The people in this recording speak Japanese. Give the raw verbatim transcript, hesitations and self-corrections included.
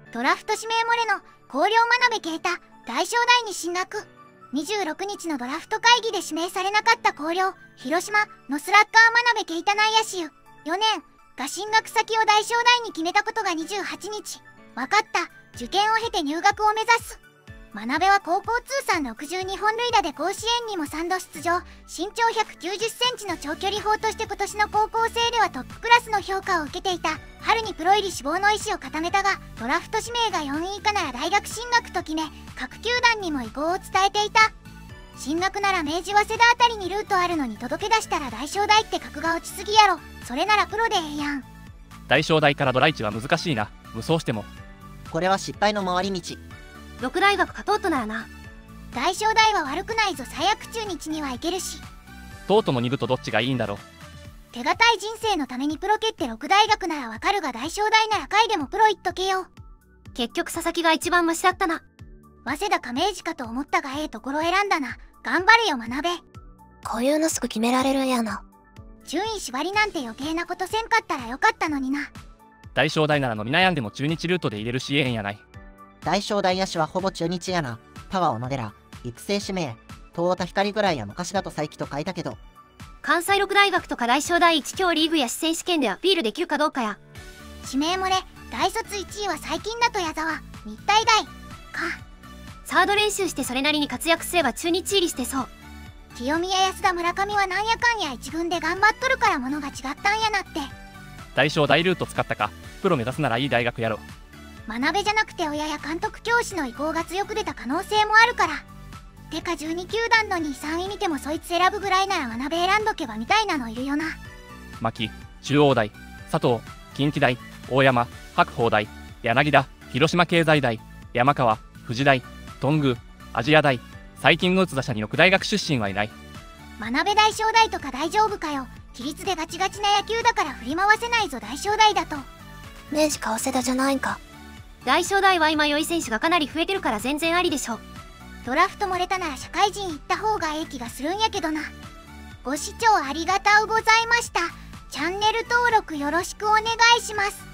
ドラフト指名漏れの広陵真鍋啓太大正大に進学。にじゅうろくにちのドラフト会議で指名されなかった広陵広島のスラッガー真鍋啓太内野手よねんが進学先を大正大に決めたことがにじゅうはちにち分かった。受験を経て入学を目指す。真鍋は高校通算ろくじゅうにほん塁打で甲子園にもさんど出場。身長ひゃくきゅうじゅっセンチの長距離砲として今年の高校生ではトップクラスの評価を受けていた。春にプロ入り志望の意思を固めたが、ドラフト指名がよんい以下なら大学進学と決め、各球団にも意向を伝えていた。進学なら明治早稲田あたりにルートあるのに届け出したら大正大って格が落ちすぎやろ。それならプロでええやん。 大正大からドライチは難しいな。無双してもこれは失敗の回り道。 六大学勝とうとならな。 大正大は悪くないぞ。最悪中日には行けるし。 トートのに部とどっちがいいんだろう。 手堅い人生のためにプロ蹴って六大学ならわかるが、大正大なら下位でもプロ行っとけよ。 結局佐々木が一番マシだったな。 早稲田か明治かと思ったがええところ選んだな。頑張れよ学べ。 こういうのすぐ決められるんやな。 順位縛りなんて余計なことせんかったらよかったのにな。 大正大なら伸び悩んでも中日ルートで入れるしええんやない。 大正大野手はほぼ中日やな。田川小野寺、育成指名、東田光ぐらいや昔だと佐伯と書いたけど。 関西六大学とか大正大一強リーグや四川試験でアピールできるかどうかや。 指名漏れ、大卒いちいは最近だと矢沢、日体大か。 サード練習してそれなりに活躍すれば中日入りしてそう。 清宮安田村上はなんやかんや一軍で頑張っとるからものが違ったんやなって。 大正大ルート使ったか。プロ目指すならいい大学やろ。 学べじゃなくて親や監督教師の意向が強く出た可能性もあるから。てかじゅうにきゅうだんのに、さんい見てもそいつ選ぶぐらいなら学べ選んどけばみたいなのいるよな。 牧、中央大、佐藤、近畿大、大山、白鵬大、柳田、広島経済大、山川、富士大、頓宮、亜細亜大。最近の打つ打者にろく大学出身はいない。 学べ大正大とか大丈夫かよ。規律でガチガチな野球だから振り回せないぞ大正大だと。 明治か早稲田じゃないんか。 大正大は今良い選手がかなり増えてるから全然ありでしょ。 ドラフト漏れたなら社会人行った方がええ気がするんやけどな。ご視聴ありがとうございました。チャンネル登録よろしくお願いします。